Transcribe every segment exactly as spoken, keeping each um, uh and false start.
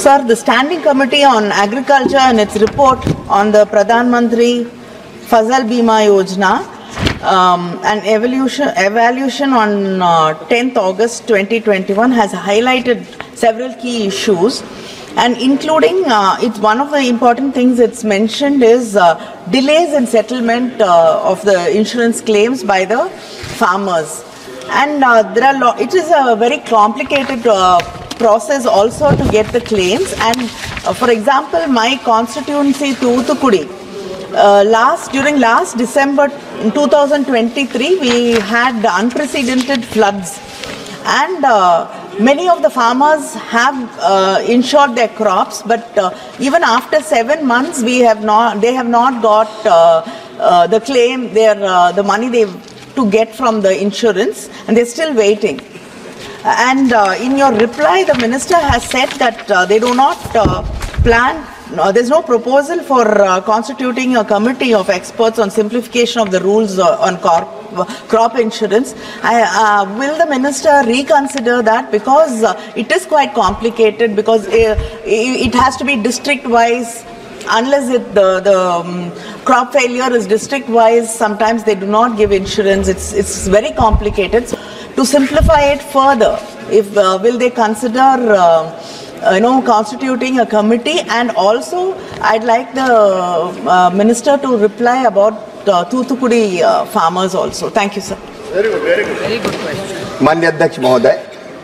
Sir, the Standing Committee on Agriculture and its report on the Pradhan Mantri Fasal Bima Yojana, um, an evolution, evaluation on uh, tenth August twenty twenty-one has highlighted several key issues, and including, uh, it's one of the important things it's mentioned is uh, delays in settlement uh, of the insurance claims by the farmers. And uh, there are lo it is a very complicated uh, process also to get the claims. And uh, for example, my constituency Thoothukudi, uh, last during last December two thousand twenty-three, we had unprecedented floods, and uh, many of the farmers have uh, insured their crops, but uh, even after seven months, we have not they have not got uh, uh, the claim, their uh, the money they to get from the insurance, and they're still waiting. And uh, in your reply, the minister has said that uh, they do not uh, plan, uh, there's no proposal for uh, constituting a committee of experts on simplification of the rules uh, on corp, uh, crop insurance. I, uh, will the minister reconsider that, because uh, it is quite complicated, because uh, it has to be district-wise. Unless it, the, the um, crop failure is district-wise, sometimes they do not give insurance. It's, it's very complicated. So, to simplify it further, if uh, will they consider, uh, you know, constituting a committee? And also, I'd like the uh, minister to reply about uh, Thoothukudi uh, farmers also. Thank you, sir. Very good, very good. Very good question. माननीय अध्यक्ष महोदय,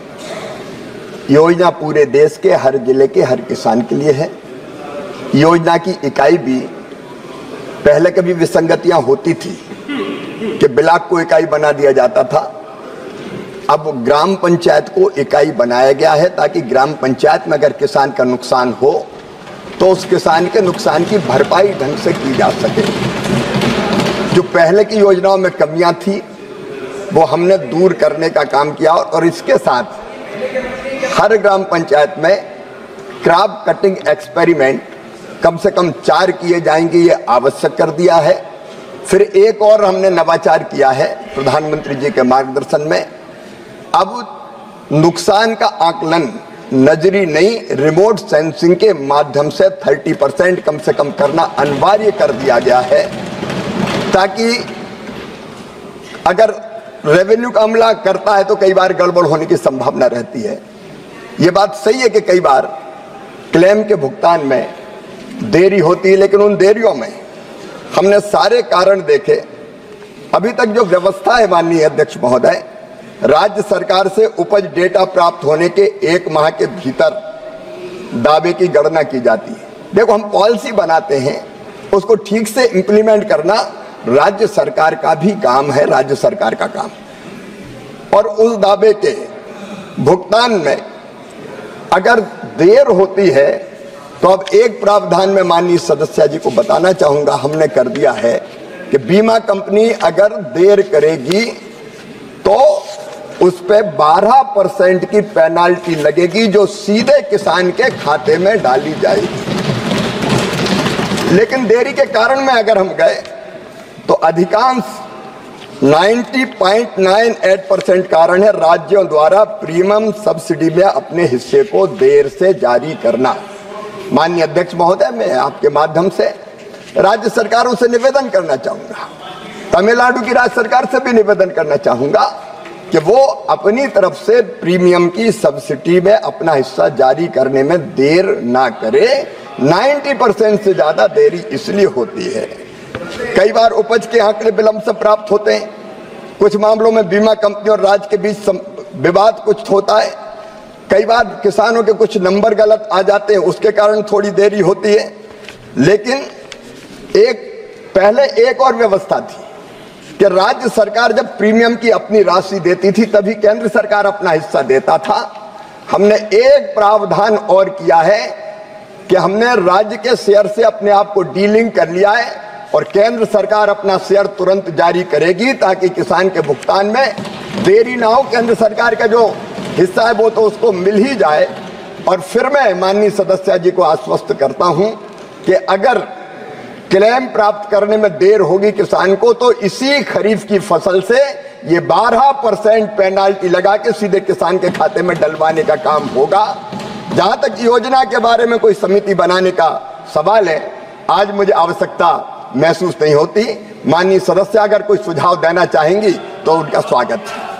योजना पूरे देश के हर जिले के हर किसान के लिए है। योजना की इकाई भी पहले कभी विसंगतियां होती थी कि ब्लॉक को इकाई बना दिया जाता था। अब ग्राम पंचायत को इकाई बनाया गया है, ताकि ग्राम पंचायत में अगर किसान का नुकसान हो तो उस किसान के नुकसान की भरपाई ढंग से की जा सके। जो पहले की योजनाओं में कमियां थी वो हमने दूर करने का काम किया, और इसके साथ हर ग्राम पंचायत में क्रॉप कटिंग एक्सपेरिमेंट कम से कम चार किए जाएंगे, ये आवश्यक कर दिया है। फिर एक और हमने नवाचार किया है प्रधानमंत्री जी के मार्गदर्शन में। अब नुकसान का आकलन नजरी नहीं, रिमोट सेंसिंग के माध्यम से तीस परसेंट कम से कम करना अनिवार्य कर दिया गया है, ताकि अगर रेवेन्यू का अमला करता है तो कई बार गड़बड़ होने की संभावना रहती है। ये बात सही है कि कई बार क्लेम के भुगतान में देरी होती है, लेकिन उन देरियों में हमने सारे कारण देखे। अभी तक जो व्यवस्था है माननीय अध्यक्ष महोदय, राज्य सरकार से उपज डेटा प्राप्त होने के एक माह के भीतर दावे की गणना की जाती है। देखो, हम पॉलिसी बनाते हैं, उसको ठीक से इंप्लीमेंट करना राज्य सरकार का भी काम है, राज्य सरकार का काम। और उस दावे के भुगतान में अगर देर होती है तो अब एक प्रावधान में माननीय सदस्य जी को बताना चाहूंगा, हमने कर दिया है कि बीमा कंपनी अगर देर करेगी तो उस पे बारह परसेंट की पेनाल्टी लगेगी, जो सीधे किसान के खाते में डाली जाएगी। लेकिन देरी के कारण में अगर हम गए तो अधिकांश नब्बे पॉइंट नौ आठ परसेंट कारण है राज्यों द्वारा प्रीमियम सब्सिडी में अपने हिस्से को देर से जारी करना। माननीय अध्यक्ष महोदय, मैं आपके माध्यम से राज्य सरकारों से निवेदन करना चाहूंगा, तमिलनाडु की राज्य सरकार से भी निवेदन करना चाहूंगा कि वो अपनी तरफ से प्रीमियम की सब्सिडी में अपना हिस्सा जारी करने में देर ना करे। नब्बे परसेंट से ज्यादा देरी इसलिए होती है, कई बार उपज के आंकड़े विलंब से प्राप्त होते हैं, कुछ मामलों में बीमा कंपनी और राज्य के बीच विवाद कुछ होता है, कई बार किसानों के कुछ नंबर गलत आ जाते हैं, उसके कारण थोड़ी देरी होती है। लेकिन एक पहले एक और व्यवस्था थी कि राज्य सरकार जब प्रीमियम की अपनी राशि देती थी तभी केंद्र सरकार अपना हिस्सा देता था। हमने एक प्रावधान और किया है कि हमने राज्य के शेयर से अपने आप को डीलिंक कर लिया है, और केंद्र सरकार अपना शेयर तुरंत जारी करेगी, ताकि किसान के भुगतान में देरी ना हो। केंद्र सरकार का जो हिस्सा है वो तो उसको मिल ही जाए। और फिर मैं माननीय सदस्य जी को आश्वस्त करता हूं कि अगर क्लेम प्राप्त करने में देर होगी किसान को, तो इसी खरीफ की फसल से ये बारह परसेंट पेनाल्टी लगा के सीधे किसान के खाते में डलवाने का काम होगा। जहां तक योजना के बारे में कोई समिति बनाने का सवाल है, आज मुझे आवश्यकता महसूस नहीं होती। माननीय सदस्य अगर कोई सुझाव देना चाहेंगी तो उनका स्वागत है।